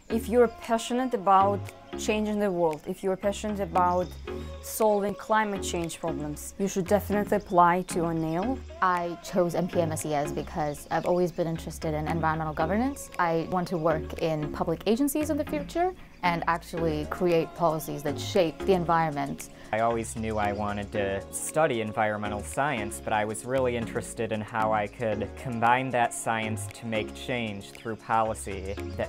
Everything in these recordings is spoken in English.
If you're passionate about changing the world, if you're passionate about solving climate change problems, you should definitely apply to O'Neill. I chose MPA-MES because I've always been interested in environmental governance. I want to work in public agencies in the future and actually create policies that shape the environment. I always knew I wanted to study environmental science, but I was really interested in how I could combine that science to make change through policy. The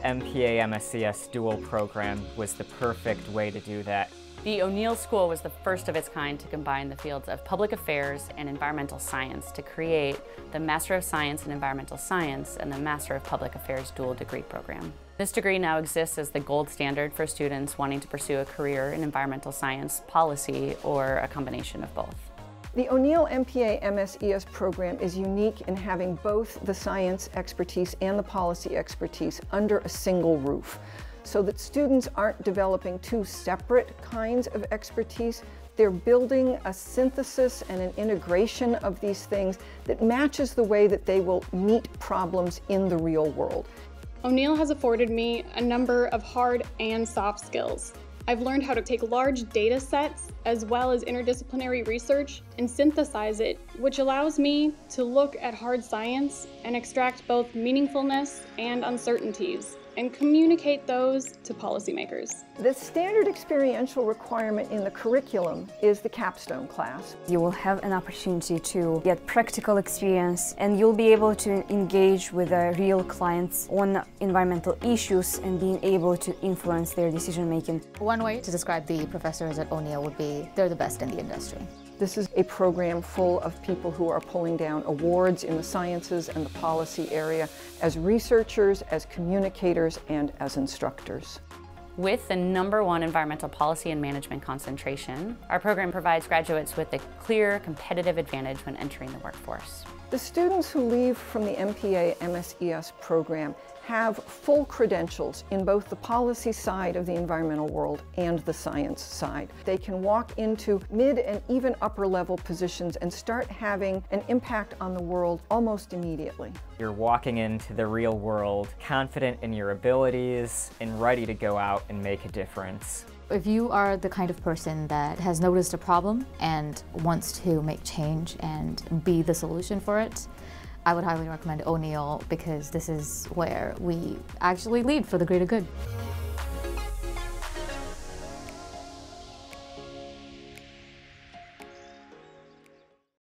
MPA-MES dual program was the perfect way to do that. The O'Neill School was the first of its kind to combine the fields of public affairs and environmental science to create the Master of Science in Environmental Science and the Master of Public Affairs dual degree program. This degree now exists as the gold standard for students wanting to pursue a career in environmental science, policy, or a combination of both. The O'Neill MPA-MES program is unique in having both the science expertise and the policy expertise under a single roof, so that students aren't developing two separate kinds of expertise. They're building a synthesis and an integration of these things that matches the way that they will meet problems in the real world. O'Neill has afforded me a number of hard and soft skills. I've learned how to take large data sets as well as interdisciplinary research and synthesize it, which allows me to look at hard science and extract both meaningfulness and uncertainties and communicate those to policymakers. The standard experiential requirement in the curriculum is the capstone class. You will have an opportunity to get practical experience, and you'll be able to engage with real clients on environmental issues and being able to influence their decision making. One way to describe the professors at O'Neill would be they're the best in the industry. This is a program full of people who are pulling down awards in the sciences and the policy area as researchers, as communicators, and as instructors. With the #1 environmental policy and management concentration, our program provides graduates with a clear competitive advantage when entering the workforce. The students who leave from the MPA-MES program have full credentials in both the policy side of the environmental world and the science side. They can walk into mid and even upper level positions and start having an impact on the world almost immediately. You're walking into the real world confident in your abilities and ready to go out and make a difference. If you are the kind of person that has noticed a problem and wants to make change and be the solution for it, I would highly recommend O'Neill because this is where we actually lead for the greater good.